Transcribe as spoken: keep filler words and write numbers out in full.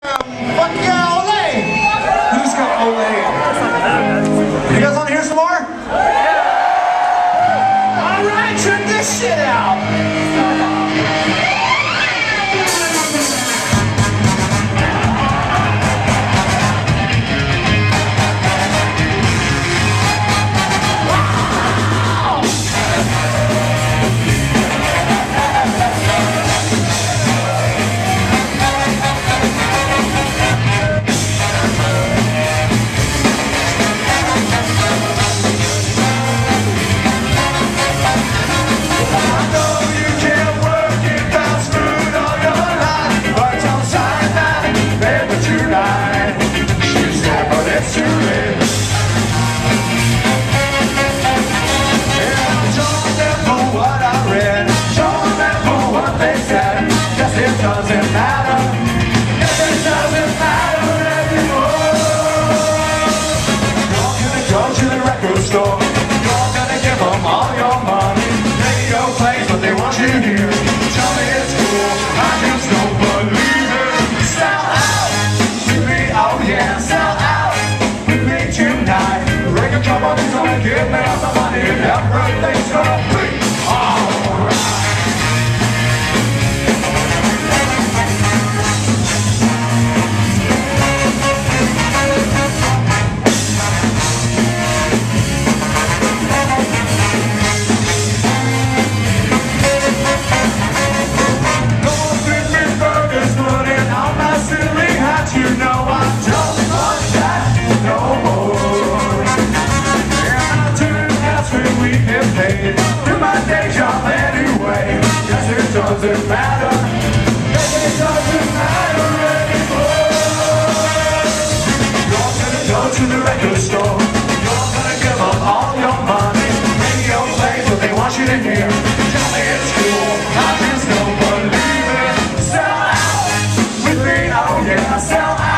Fuck yeah, Ole! Who's got Ole? You guys want to hear some more? Yeah! Alright, check this shit out! Doesn't matter, yes, it doesn't matter anymore. You're gonna go to the record store, you're gonna give them all your money. Radio plays what they want you to hear. Tell me it's cool, I just don't believe it. Sell out with me, oh yeah, sell out with me tonight. Record company's gonna give me all the money and everything's gonna be alright. Do my day job anyway. Yes, it doesn't matter. Yes, it doesn't matter anymore. You're gonna go to the record store. You're gonna give them all your money. Radio plays what they want you to hear. Tell me it's cool, I just don't believe it. Sell out with me, oh yeah, sell out.